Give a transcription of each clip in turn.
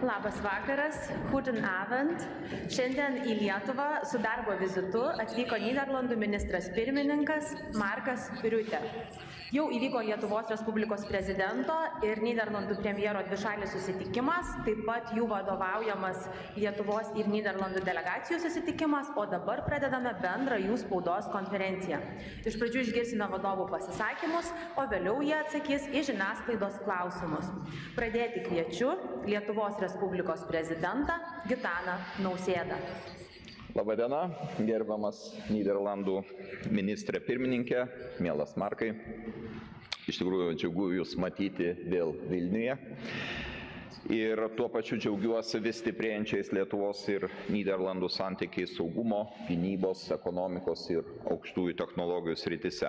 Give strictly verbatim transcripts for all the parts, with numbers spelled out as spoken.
Labas vakaras, guten Abend. Šiandien į Lietuvą su darbo vizitu atvyko Nyderlandų ministras pirmininkas Markas Riutė. Jau įvyko Lietuvos Respublikos prezidento ir Nyderlandų premjero dvišalis susitikimas, taip pat jų vadovaujamas Lietuvos ir Nyderlandų delegacijų susitikimas, o dabar pradedame bendrą jų spaudos konferenciją. Iš pradžių išgirsime vadovų pasisakymus, o vėliau jie atsakys į žiniasklaidos klausimus. Pradėti kviečiu Lietuvos Respublikos prezidentą Gitaną Nausėdą. Labadiena, gerbiamas Nyderlandų ministrė pirmininkė, mielas Markai. Iš tikrųjų, džiaugu Jūs matyti vėl Vilniuje. Ir tuo pačiu džiaugiuosi vis stiprėjančiais Lietuvos ir Nyderlandų santykiais saugumo, gynybos, ekonomikos ir aukštųjų technologijų srityse.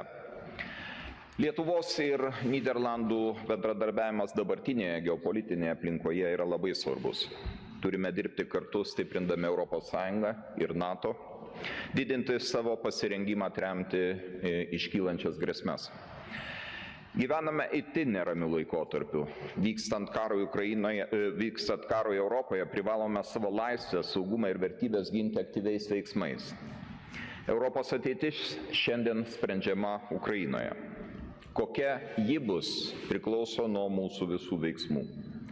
Lietuvos ir Nyderlandų bendradarbiavimas dabartinėje geopolitinėje aplinkoje yra labai svarbus. Turime dirbti kartu stiprindami Europos Sąjungą ir NATO, didinti savo pasirengimą atremti iškylančias grėsmes. Gyvename itin neramių laikotarpių. Vykstant karui Ukrainoje, vykstant karui Europoje, privalome savo laisvę, saugumą ir vertybės ginti aktyviais veiksmais. Europos ateitis šiandien sprendžiama Ukrainoje. Kokia ji bus, priklauso nuo mūsų visų veiksmų.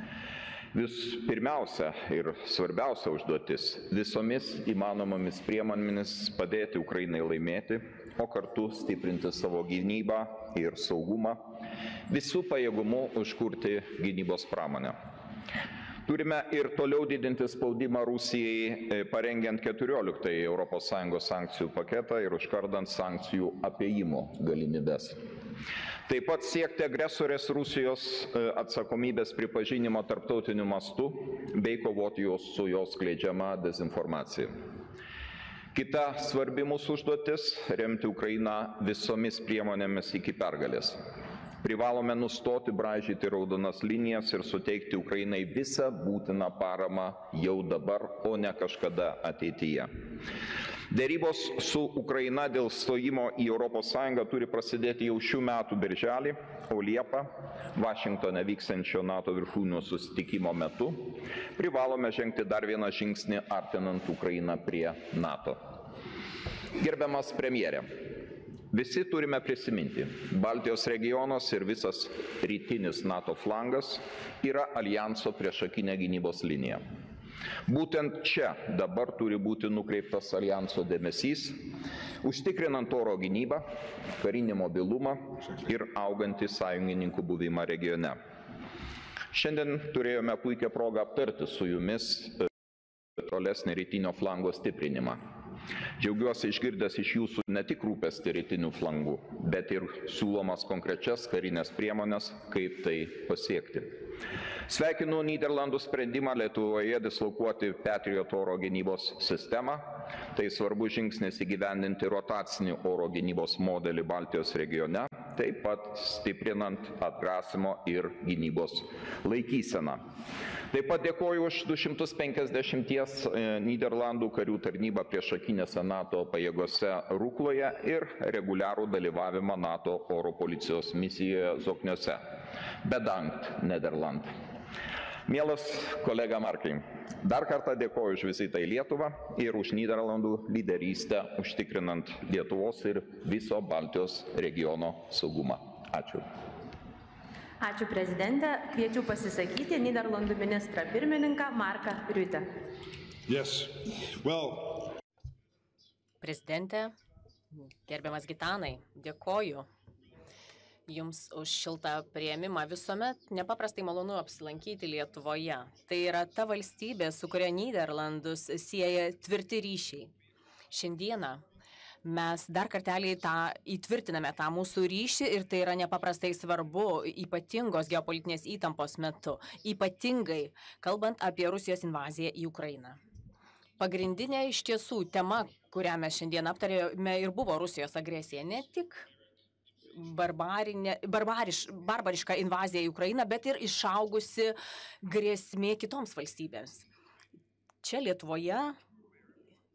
Vis pirmiausia ir svarbiausia užduotis visomis įmanomomis priemonėmis padėti Ukrainai laimėti, o kartu stiprinti savo gynybą ir saugumą, visų pajėgumų užkurti gynybos pramonę. Turime ir toliau didinti spaudimą Rusijai, parengiant keturioliktąjį Europos Sąjungos sankcijų paketą ir užkardant sankcijų apėjimo galimybes. Taip pat siekti agresorės Rusijos atsakomybės pripažinimo tarptautiniu mastu bei kovoti su jos skleidžiama dezinformacija. Kita svarbi mūsų užduotis – remti Ukrainą visomis priemonėmis iki pergalės. Privalome nustoti braižyti raudonas linijas ir suteikti Ukrainai visą būtiną paramą jau dabar, o ne kažkada ateityje. Derybos su Ukraina dėl stojimo į Europos Sąjungą turi prasidėti jau šių metų birželį, o Liepą, Vašingtone vyksiančio NATO viršūnių susitikimo metu, privalome žengti dar vieną žingsnį artinant Ukrainą prie NATO. Gerbiamas premjere, visi turime prisiminti, Baltijos regionas ir visas rytinis NATO flangas yra aljanso priešakinė gynybos linija. Būtent čia dabar turi būti nukreiptas aljanso dėmesys, užtikrinant oro gynybą, karinį mobilumą ir augantį sąjungininkų buvimą regione. Šiandien turėjome puikią progą aptarti su jumis tolesnį rytinio flango stiprinimą. Džiaugiuosi išgirdęs iš jūsų ne tik rūpestį rytinių flangų, bet ir siūlomas konkrečias karinės priemonės, kaip tai pasiekti. Sveikinu Nyderlandų sprendimą Lietuvoje dislokuoti Patriot oro gynybos sistemą. Tai svarbus žingsnis įgyvendinti rotacinį oro gynybos modelį Baltijos regione, taip pat stiprinant atgrasimo ir gynybos laikyseną. Taip pat dėkoju už du šimtus penkiasdešimties Nyderlandų karių tarnybą priešakinėse NATO pajėgose Rukloje ir reguliarų dalyvavimą NATO oro policijos misijoje Zokniuose. Bedankt, Nederland. Mielas kolega Markai, dar kartą dėkoju už vizitą į Lietuvą ir už Nyderlandų lyderystę užtikrinant Lietuvos ir viso Baltijos regiono saugumą. Ačiū. Ačiū prezidentė. Kviečiu pasisakyti Nyderlandų ministrą pirmininką Marką Riutę. Yes. Well. Prezidentė, gerbiamas Gitanai, dėkoju Jums už šiltą priėmimą. Visuomet nepaprastai malonu apsilankyti Lietuvoje. Tai yra ta valstybė, su kuria Nyderlandus sieja tvirti ryšiai. Šiandieną mes dar kartelį tą įtvirtiname tą mūsų ryšį ir tai yra nepaprastai svarbu ypatingos geopolitinės įtampos metu, ypatingai kalbant apie Rusijos invaziją į Ukrainą. Pagrindinė iš tiesų tema, kurią mes šiandien aptarėme, ir buvo Rusijos agresija, ne tik barbarinė, barbariš, barbariška invazija į Ukrainą, bet ir išaugusi grėsmė kitoms valstybėms. Čia Lietuvoje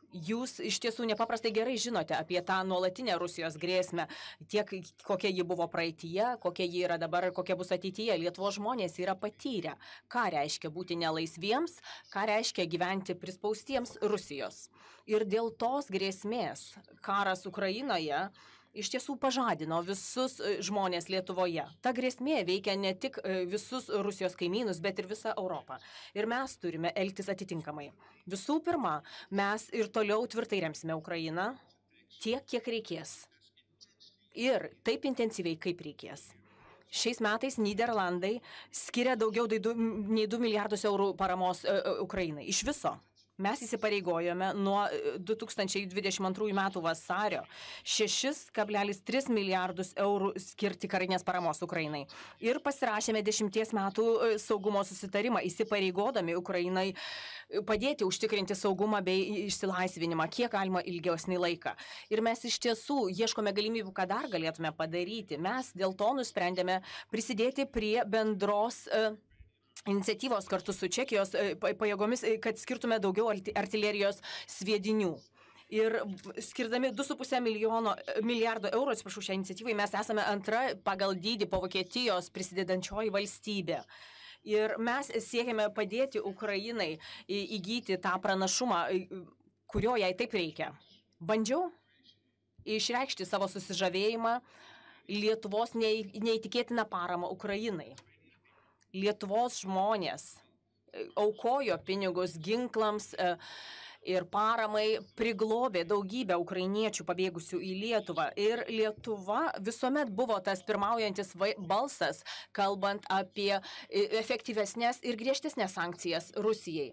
Jūs iš tiesų nepaprastai gerai žinote apie tą nuolatinę Rusijos grėsmę, tiek kokia ji buvo praeityje, kokia ji yra dabar ir kokia bus ateityje. Lietuvos žmonės yra patyrę, ką reiškia būti nelaisviems, ką reiškia gyventi prispaustiems Rusijos. Ir dėl tos grėsmės karas Ukrainoje iš tiesų pažadino visus žmonės Lietuvoje. Ta grėsmė veikia ne tik visus Rusijos kaimynus, bet ir visą Europą. Ir mes turime elgtis atitinkamai. Visų pirma, mes ir toliau tvirtai remsime Ukrainą tiek, kiek reikės. Ir taip intensyviai, kaip reikės. Šiais metais Nyderlandai skiria daugiau nei du milijardus eurų paramos Ukrainai. Iš viso. Mes įsipareigojome nuo du tūkstančiai dvidešimt antrųjų metų vasario šešis kablelis tris milijardus eurų skirti karinės paramos Ukrainai. Ir pasirašėme dešimties metų saugumo susitarimą, įsipareigodami Ukrainai padėti užtikrinti saugumą bei išsilaisvinimą, kiek galima ilgesnį laiką. Ir mes iš tiesų ieškome galimybių, ką dar galėtume padaryti. Mes dėl to nusprendėme prisidėti prie bendros iniciatyvos kartu su Čekijos pajėgomis, kad skirtume daugiau artilerijos sviedinių. Ir skirdami du su puse milijardo eurų, atsiprašau, šią iniciatyvai, mes esame antra pagal dydį po Vokietijos prisidedančioji valstybė. Ir mes siekiame padėti Ukrainai įgyti tą pranašumą, kurio jai taip reikia. Bandžiau išreikšti savo susižavėjimą Lietuvos neįtikėtiną paramą Ukrainai. Lietuvos žmonės aukojo pinigus ginklams ir paramai, priglobė daugybę ukrainiečių pabėgusių į Lietuvą. Ir Lietuva visuomet buvo tas pirmaujantis balsas, kalbant apie efektyvesnės ir griežtesnės sankcijas Rusijai.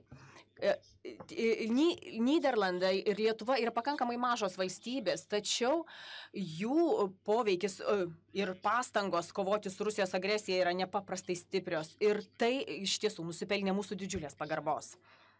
Nyderlandai ir Lietuva yra pakankamai mažos valstybės, tačiau jų poveikis ir pastangos kovoti su Rusijos agresija yra nepaprastai stiprios. Ir tai iš tiesų nusipelnė mūsų didžiulės pagarbos.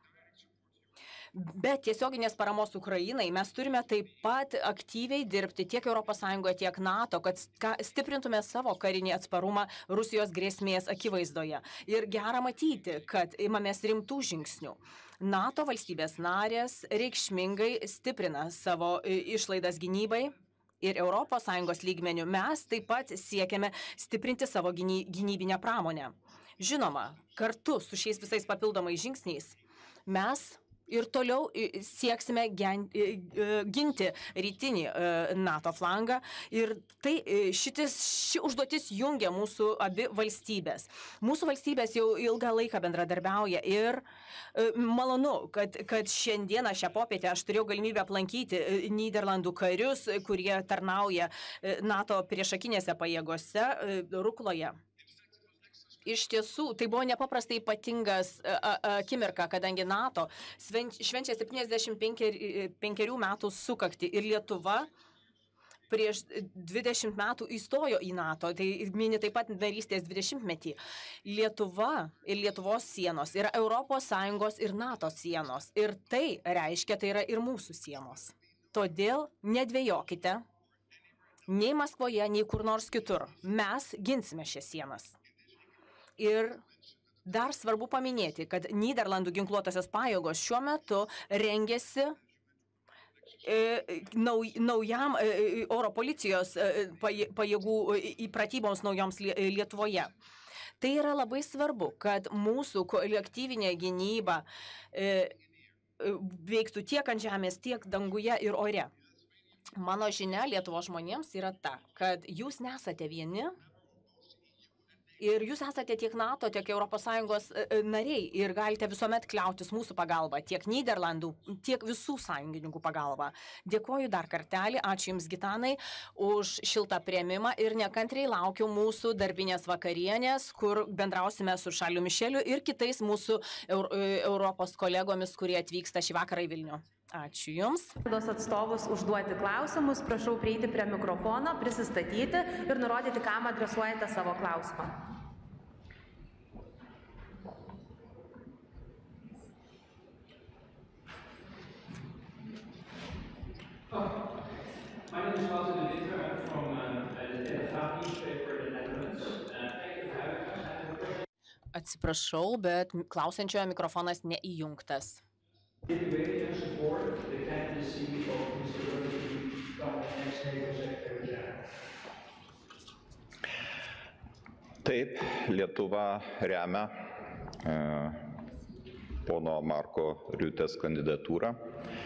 Bet tiesioginės paramos Ukrainai mes turime taip pat aktyviai dirbti tiek Europos Sąjungoje, tiek NATO, kad stiprintume savo karinį atsparumą Rusijos grėsmės akivaizdoje. Ir gera matyti, kad imamės rimtų žingsnių. NATO valstybės narės reikšmingai stiprina savo išlaidas gynybai. Ir Europos Sąjungos lygmenių mes taip pat siekiame stiprinti savo gynybinę pramonę. Žinoma, kartu su šiais visais papildomais žingsniais mes ir toliau sieksime ginti rytinį NATO flangą. Ir tai, šitis, ši užduotis jungia mūsų abi valstybės. Mūsų valstybės jau ilgą laiką bendradarbiauja ir malonu, kad, kad šiandieną, šią popietę aš turėjau galimybę aplankyti Nyderlandų karius, kurie tarnauja NATO priešakinėse pajėgose Rukloje. Iš tiesų, tai buvo nepaprastai ypatingas akimirka, kadangi NATO švenčia septyniasdešimt penkerių metų sukaktį ir Lietuva prieš dvidešimt metų įstojo į NATO, tai mini taip pat narystės dvidešimtmetį. Lietuva ir Lietuvos sienos yra Europos Sąjungos ir NATO sienos ir tai reiškia, tai yra ir mūsų sienos. Todėl nedvejokite, nei Maskvoje, nei kur nors kitur. Mes ginsime šias sienas. Ir dar svarbu paminėti, kad Nyderlandų ginkluotosios pajėgos šiuo metu rengiasi naujam oro policijos pajėgų pratyboms naujoms Lietuvoje. Tai yra labai svarbu, kad mūsų kolektyvinė gynyba veiktų tiek ant žemės, tiek danguje ir ore. Mano žinia Lietuvos žmonėms yra ta, kad jūs nesate vieni. Ir jūs esate tiek NATO, tiek Europos Sąjungos nariai ir galite visuomet kliautis mūsų pagalba, tiek Nyderlandų, tiek visų sąjungininkų pagalba. Dėkoju dar kartelį, ačiū Jums, Gitanai, už šiltą priėmimą ir nekantriai laukiu mūsų darbinės vakarienės, kur bendrausime su Šarliu Mišeliu ir kitais mūsų Europos kolegomis, kurie atvyksta šį vakarą į Vilnių. Ačiū Jums. Laidos atstovus užduoti klausimus, prašau prieiti prie mikrofono, prisistatyti ir nurodyti, kam adresuojate savo klausimą. My name is Walter de Winter. I'm from uh, the Telegraaf newspaper in the Netherlands. Uh, thank you for having us. Atsiprašau, bet klausiančiojo mikrofonas neįjungtas. Did we support the candidacy of Mister Rutte to become the next NATO Secretary General? Taip, Lietuva remia e, pono Marko Riutės kandidatūrą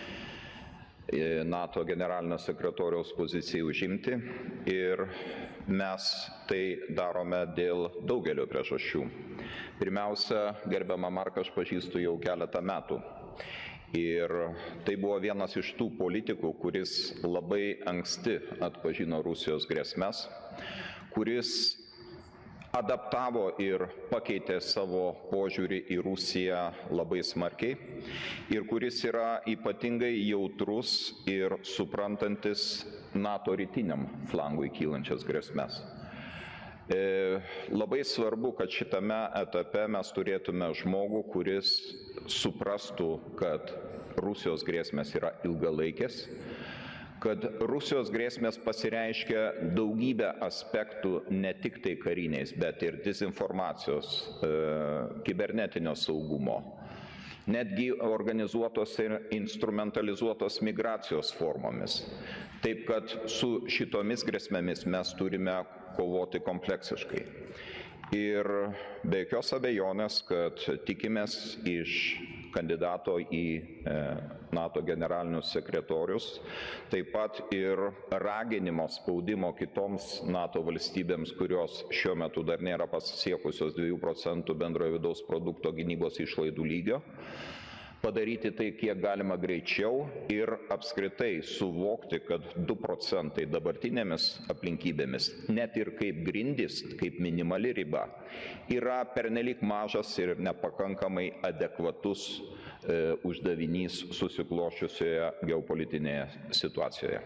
NATO generalinio sekretoriaus pozicijai užimti ir mes tai darome dėl daugelio priežasčių. Pirmiausia, gerbiamą Marką aš pažįstu jau keletą metų ir tai buvo vienas iš tų politikų, kuris labai anksti atpažino Rusijos grėsmes, kuris adaptavo ir pakeitė savo požiūrį į Rusiją labai smarkiai ir kuris yra ypatingai jautrus ir suprantantis NATO rytiniam flangui kylančias grėsmes. E, labai svarbu, kad šitame etape mes turėtume žmogų, kuris suprastų, kad Rusijos grėsmės yra ilgalaikės, kad Rusijos grėsmės pasireiškia daugybę aspektų ne tik tai kariniais, bet ir dezinformacijos, e, kibernetinio saugumo, netgi organizuotos ir instrumentalizuotos migracijos formomis. Taip kad su šitomis grėsmėmis mes turime kovoti kompleksiškai. Ir be jokios abejonės, kad tikimės iš kandidato į NATO generalinius sekretorius, taip pat ir raginimo spaudimo kitoms NATO valstybėms, kurios šiuo metu dar nėra pasiekusios dviejų procentų bendrojo vidaus produkto gynybos išlaidų lygio, padaryti tai kiek galima greičiau ir apskritai suvokti, kad du procentai dabartinėmis aplinkybėmis, net ir kaip grindis, kaip minimali riba, yra pernelyg mažas ir nepakankamai adekvatus e, uždavinys susiklošiusioje geopolitinėje situacijoje.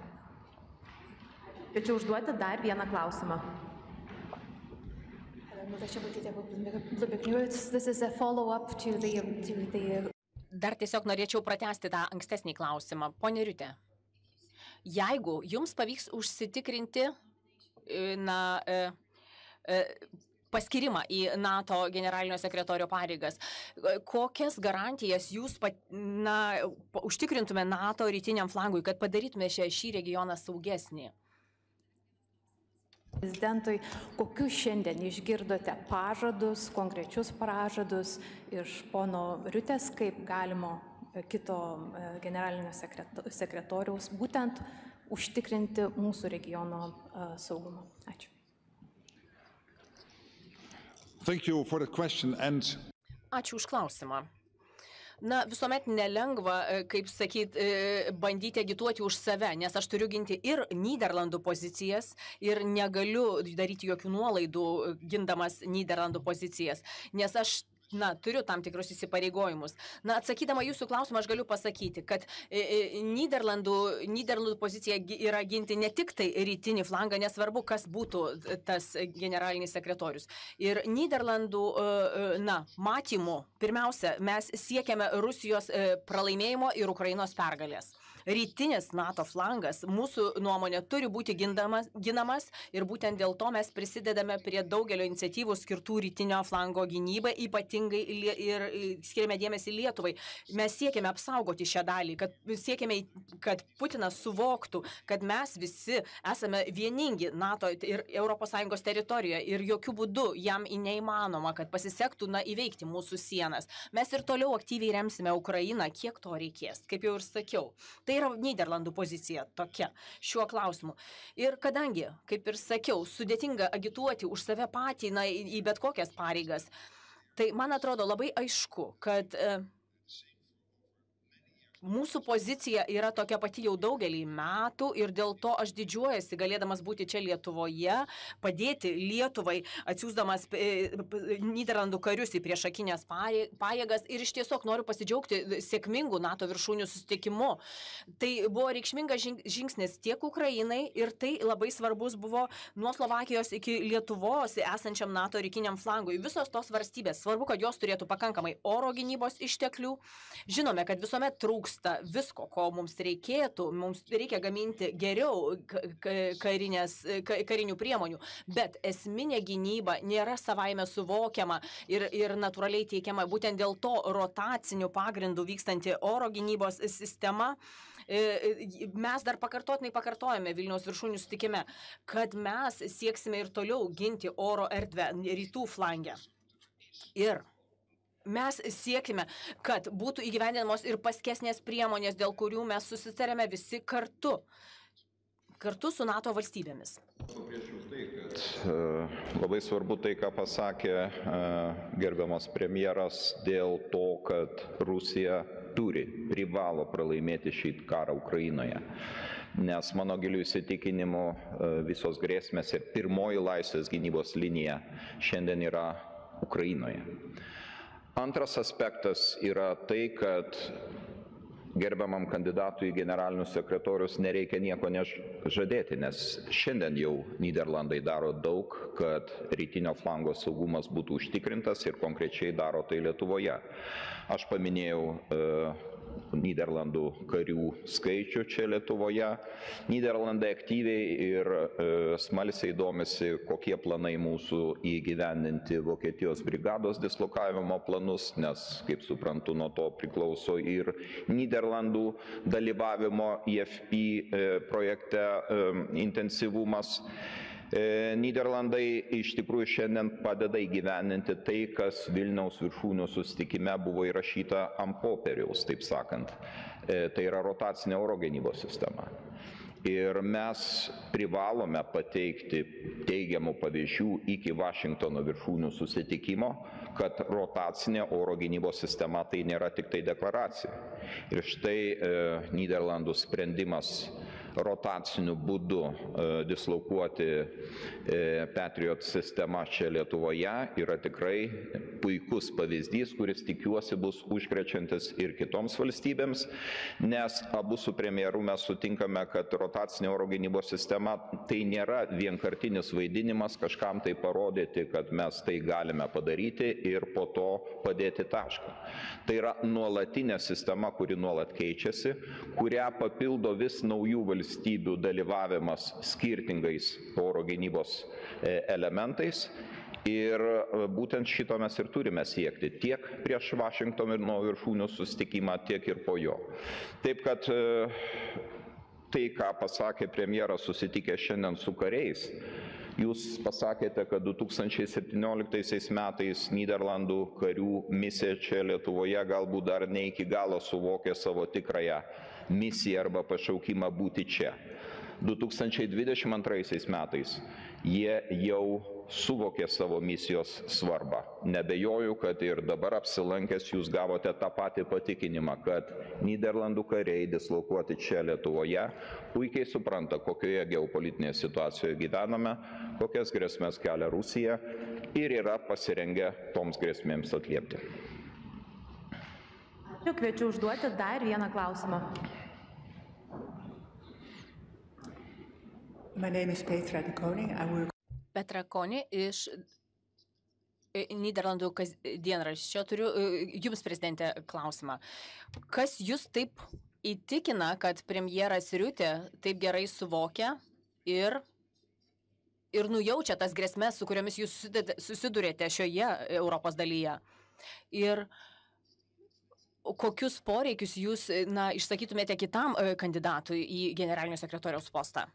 Kviečiu užduoti dar vieną klausimą. This is a follow-up to the, to the Dar tiesiog norėčiau pratęsti tą ankstesnį klausimą. Pone Riute, jeigu jums pavyks užsitikrinti na, paskirimą į NATO generalinio sekretorio pareigas, kokias garantijas jūs na, užtikrintume NATO rytiniam flangui, kad padarytume šią, šį regioną saugesnį? Prezidentui, kokius šiandien išgirdote pažadus, konkrečius pažadus iš pono Riutės, kaip galimo kito generalinio sekretoriaus būtent užtikrinti mūsų regiono saugumą? Ačiū. Thank you for the question and... Ačiū už klausimą. Na, visuomet nelengva, kaip sakyt, bandyti agituoti už save, nes aš turiu ginti ir Nyderlandų pozicijas ir negaliu daryti jokių nuolaidų gindamas Nyderlandų pozicijas, nes aš na, turiu tam tikrus įsipareigojimus. Na, atsakydama jūsų klausimą, aš galiu pasakyti, kad e, Nyderlandų, Nyderlandų pozicija yra ginti ne tik tai rytinį flangą, nesvarbu, kas būtų tas generalinis sekretorius. Ir Nyderlandų, e, na, matymų, pirmiausia, mes siekiame Rusijos e, pralaimėjimo ir Ukrainos pergalės. Rytinis NATO flangas, mūsų nuomonė, turi būti gindamas, ginamas ir būtent dėl to mes prisidedame prie daugelio iniciatyvų skirtų rytinio flango gynybai, ypatingai ir skiriame dėmesį Lietuvai. Mes siekiame apsaugoti šią dalį, kad siekiame, kad Putinas suvoktų, kad mes visi esame vieningi NATO ir Europos Sąjungos teritorijoje ir jokių būdų jam neįmanoma, kad pasisektų na, įveikti mūsų sienas. Mes ir toliau aktyviai remsime Ukrainą, kiek to reikės, kaip jau ir sakiau. Tai yra Nyderlandų pozicija tokia šiuo klausimu. Ir kadangi, kaip ir sakiau, sudėtinga agituoti už save patį na, į bet kokias pareigas, tai man atrodo labai aišku, kad e, mūsų pozicija yra tokia pati jau daugelį metų ir dėl to aš didžiuojasi, galėdamas būti čia Lietuvoje, padėti Lietuvai, atsiųsdamas Nyderlandų karius į priešakinės pajėgas ir iš tiesiog noriu pasidžiaugti sėkmingų NATO viršūnių susitikimu. Tai buvo reikšmingas žingsnis tiek Ukrainai ir tai labai svarbus buvo nuo Slovakijos iki Lietuvos esančiam NATO rytiniam flangui. Visos tos valstybės, svarbu, kad jos turėtų pakankamai oro gynybos išteklių. Žinome, kad visuomet trūks visko, ko mums reikėtų, mums reikia gaminti geriau karinės, karinių priemonių, bet esminė gynyba nėra savaime suvokiama ir, ir natūraliai teikiama. Būtent dėl to rotacinių pagrindų vykstanti oro gynybos sistema Mes dar pakartotinai pakartojame Vilniaus viršūnių susitikime, kad mes sieksime ir toliau ginti oro erdvę rytų flange. Ir mes siekime, kad būtų įgyvendinamos ir paskesnės priemonės, dėl kurių mes susitarėme visi kartu, kartu su NATO valstybėmis. Labai svarbu tai, ką pasakė gerbiamas premjeras dėl to, kad Rusija turi, privalo pralaimėti šį karą Ukrainoje. Nes mano giliu įsitikinimu visos grėsmės ir pirmoji laisvės gynybos linija šiandien yra Ukrainoje. Antras aspektas yra tai, kad gerbiamam kandidatui į generalinius sekretorius nereikia nieko nežadėti, nes šiandien jau Nyderlandai daro daug, kad rytinio flango saugumas būtų užtikrintas ir konkrečiai daro tai Lietuvoje. Aš paminėjau uh, Nyderlandų karių skaičių čia Lietuvoje. Nyderlandai aktyviai ir e, smalsiai domisi, kokie planai mūsų įgyvendinti Vokietijos brigados dislokavimo planus, nes, kaip suprantu, nuo to priklauso ir Nyderlandų dalyvavimo I F P e, projekte e, intensyvumas. Nyderlandai iš tikrųjų šiandien padeda įgyvendinti tai, kas Vilniaus viršūnių susitikime buvo įrašyta ant popieriaus, taip sakant. Tai yra rotacinė oro gynybos sistema. Ir mes privalome pateikti teigiamų pavyzdžių iki Vašingtono viršūnių susitikimo, kad rotacinė oro gynybos sistema tai nėra tik tai deklaracija. Ir štai e, Nyderlandų sprendimas rotaciniu būdu e, dislokuoti e, Patriot sistemą čia Lietuvoje yra tikrai puikus pavyzdys, kuris tikiuosi bus užkrečiantis ir kitoms valstybėms, nes abu su premjeru mes sutinkame, kad rotacinė oro gynybos sistema tai nėra vienkartinis vaidinimas kažkam tai parodyti, kad mes tai galime padaryti ir po to padėti tašką. Tai yra nuolatinė sistema, kuri nuolat keičiasi, kurią papildo vis naujų valstybių valstybių dalyvavimas skirtingais oro gynybos elementais ir būtent šito mes ir turime siekti tiek prieš Vašingtono viršūnių susitikimą, tiek ir po jo. Taip kad tai, ką pasakė premjeras susitikęs šiandien su kariais, jūs pasakėte, kad du tūkstančiai septynioliktaisiais metais Nyderlandų karių misija čia Lietuvoje galbūt dar ne iki galo suvokė savo tikrąją misiją arba pašaukimą būti čia. du tūkstančiai dvidešimt antraisiais metais jie jau suvokė savo misijos svarbą. Nebejoju, kad ir dabar apsilankęs jūs gavote tą patį patikinimą, kad Nyderlandų kariai dislokuoti čia Lietuvoje puikiai supranta, kokioje geopolitinėje situacijoje gyvename, kokias grėsmės kelia Rusija ir yra pasirengę toms grėsmėms atliepti. Kviečiu užduoti dar vieną klausimą. My name is Petra de Koning. I work... Petra Koni iš Nyderlandų dienraščio. Turiu jums, prezidente, klausimą. Kas jūs taip įtikina, kad premjeras Riutė taip gerai suvokia ir, ir nujaučia tas grėsmes, su kuriomis jūs susidurėte šioje Europos dalyje? Ir kokius poreikius jūs na, išsakytumėte kitam kandidatui į generalinio sekretoriaus postą?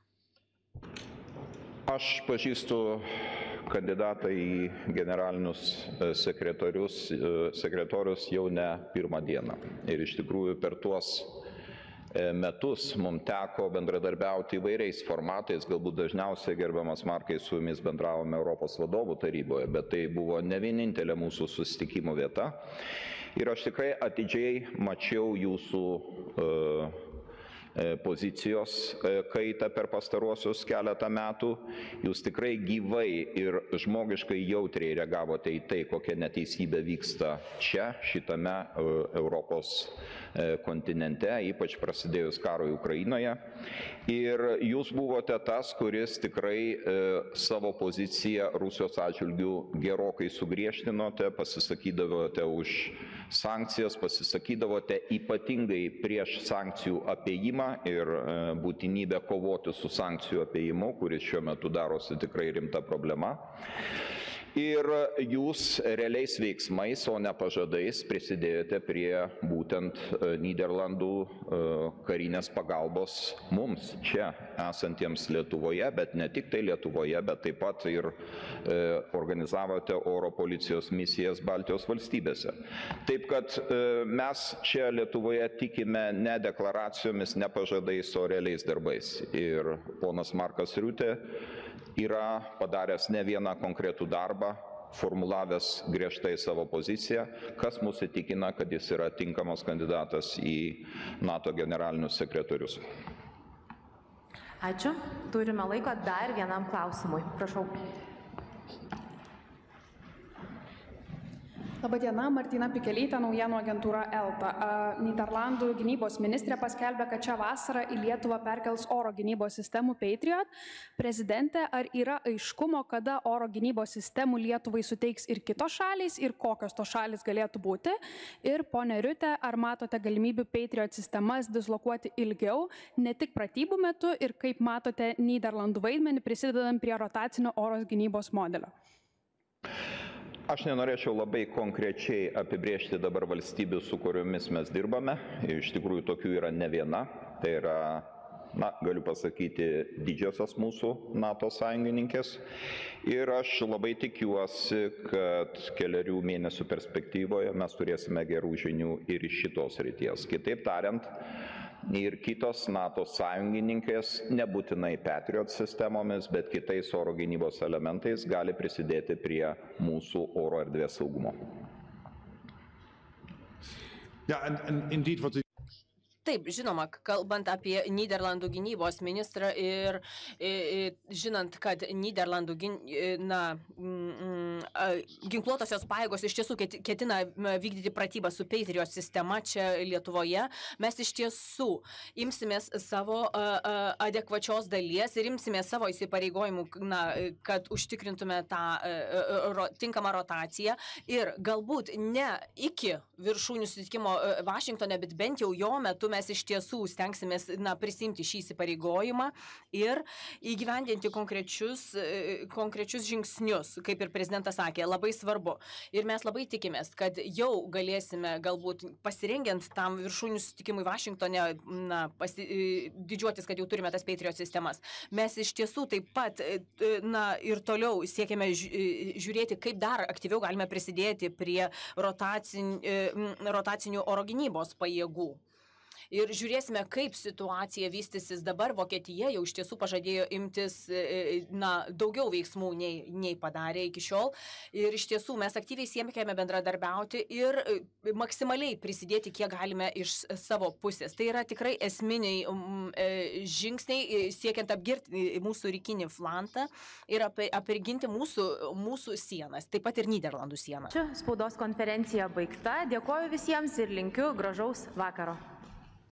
Aš pažįstu kandidatą į generalinius sekretorius, sekretorius jau ne pirmą dieną. Ir iš tikrųjų per tuos metus mums teko bendradarbiauti įvairiais formatais, galbūt dažniausiai, gerbiamas Markai, su jumis bendravome Europos vadovų taryboje, bet tai buvo ne vienintelė mūsų susitikimo vieta. Ir aš tikrai atidžiai mačiau jūsų uh, pozicijos kaitą per pastaruosius keletą metų. Jūs tikrai gyvai ir žmogiškai jautriai reagavote į tai, kokia neteisybė vyksta čia, šitame Europos kontinente, ypač prasidėjus karui Ukrainoje. Ir jūs buvote tas, kuris tikrai e, savo poziciją Rusijos atžvilgių gerokai sugriežtinote, pasisakydavote už sankcijas, pasisakydavote ypatingai prieš sankcijų apėjimą ir e, būtinybę kovoti su sankcijų apėjimu, kuris šiuo metu darosi tikrai rimta problema. Ir jūs realiais veiksmais, o ne pažadais prisidėjote prie būtent Nyderlandų karinės pagalbos mums čia esantiems Lietuvoje, bet ne tik tai Lietuvoje, bet taip pat ir organizavote oro policijos misijas Baltijos valstybėse. Taip kad mes čia Lietuvoje tikime ne deklaracijomis, ne pažadais, o realiais darbais. Ir ponas Markas Riutė yra padaręs ne vieną konkretų darbą, formulavęs griežtai savo poziciją, kas mus įtikina, kad jis yra tinkamas kandidatas į NATO generalinius sekretorius. Ačiū. Turime laiko dar vienam klausimui. Prašau. Labadiena, Martina Pikelytė, naujienų agentūra ELTA. Nyderlandų gynybos ministrė paskelbė, kad šią vasarą į Lietuvą perkels oro gynybos sistemų Patriot. Prezidentė, ar yra aiškumo, kada oro gynybos sistemų Lietuvai suteiks ir kitos šalys ir kokios to šalys galėtų būti? Ir ponė Riutė, ar matote galimybių Patriot sistemas dislokuoti ilgiau, ne tik pratybų metu, ir kaip matote Nyderlandų vaidmenį prisidedant prie rotacinio oro gynybos modelio? Aš nenorėčiau labai konkrečiai apibrėžti dabar valstybių, su kuriomis mes dirbame. Iš tikrųjų, tokių yra ne viena. Tai yra, na, galiu pasakyti, didžiosios mūsų NATO sąjungininkės. Ir aš labai tikiuosi, kad keliarių mėnesių perspektyvoje mes turėsime gerų žinių ir iš šitos ryties. Kitaip tariant, ir kitos NATO sąjungininkės, nebūtinai Patriot sistemomis, bet kitais oro gynybos elementais gali prisidėti prie mūsų oro erdvės saugumo. Yeah, and, and indeed what the Taip, žinoma, kalbant apie Nyderlandų gynybos ministrą ir, ir žinant, kad Nyderlandų gin, na, ginkluotosios pajėgos iš tiesų ketina vykdyti pratybą su Patriot sistema čia Lietuvoje, mes iš tiesų imsimės savo adekvačios dalies ir imsimės savo įsipareigojimų, na, kad užtikrintume tą ro, tinkamą rotaciją ir galbūt ne iki viršūnių susitikimo Vašingtone, bet bent jau jo metu mes iš tiesų stengsimės, na, prisimti šį įsipareigojimą ir įgyvendinti konkrečius, konkrečius žingsnius, kaip ir prezidentas sakė, labai svarbu. Ir mes labai tikimės, kad jau galėsime galbūt pasirengiant tam viršūnių susitikimui Vašingtone, na, pasi, didžiuotis, kad jau turime tas Patriot sistemas. Mes iš tiesų taip pat, na, ir toliau siekiame žiūrėti, kaip dar aktyviau galime prisidėti prie rotacin, rotacinių oro gynybos pajėgų. Ir žiūrėsime, kaip situacija vystysis dabar. Vokietija jau iš tiesų pažadėjo imtis, na, daugiau veiksmų nei, nei padarė iki šiol. Ir iš tiesų mes aktyviai siekėme bendradarbiauti ir maksimaliai prisidėti, kiek galime iš savo pusės. Tai yra tikrai esminiai žingsniai siekiant apgirti mūsų rytinį flantą ir apirginti mūsų, mūsų sienas, taip pat ir Nyderlandų sieną. Čia spaudos konferencija baigta. Dėkoju visiems ir linkiu gražaus vakaro.